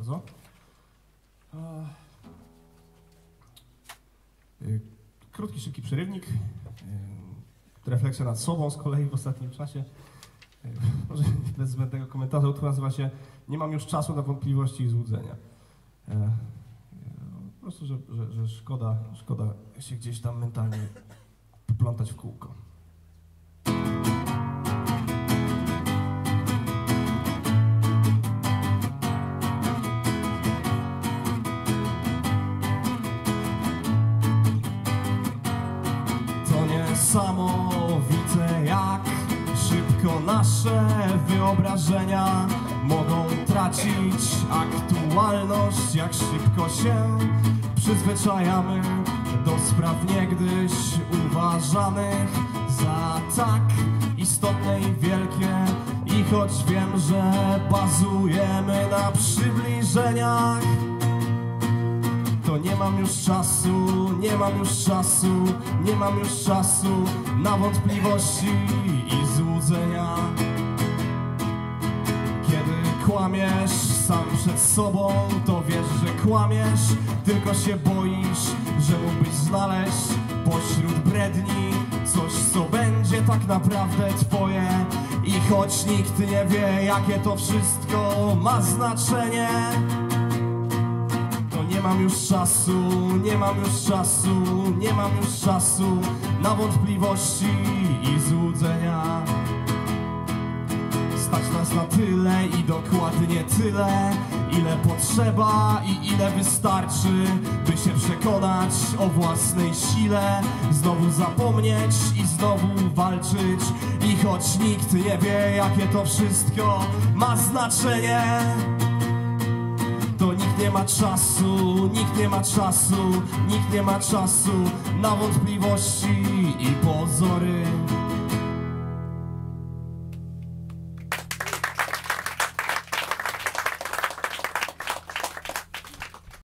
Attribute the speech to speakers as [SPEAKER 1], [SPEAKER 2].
[SPEAKER 1] bardzo. Krótki, szybki przerywnik. Refleksja nad sobą z kolei w ostatnim czasie. Może bez zbędnego komentarza, utwór nazywa się "Nie mam już czasu na wątpliwości i złudzenia". Po prostu, że szkoda się gdzieś tam mentalnie poplątać w kółko. To niesamowite, jak szybko nasze wyobrażenia mogą tracić aktualność, jak szybko się przyzwyczajamy do spraw niegdyś uważanych za tak istotne i wielkie. I choć wiem, że bazujemy na przybliżeniach, to nie mam już czasu, nie mam już czasu, nie mam już czasu na wątpliwości i złudzenia. Kiedy kłamiesz sam przed sobą, to wiesz, że kłamiesz, tylko się boisz, że mógłbyś znaleźć pośród bredni coś, co będzie tak naprawdę twoje. I choć nikt nie wie, jakie to wszystko ma znaczenie, nie mam już czasu, nie mam już czasu, nie mam już czasu na wątpliwości i złudzenia. Stać nas na tyle i dokładnie tyle, ile potrzeba i ile wystarczy, by się przekonać o własnej sile, znowu zapomnieć i znowu walczyć. I choć nikt nie wie, jakie to wszystko ma znaczenie, to nikt nie ma czasu, nikt nie ma czasu, nikt nie ma czasu na wątpliwości i pozory.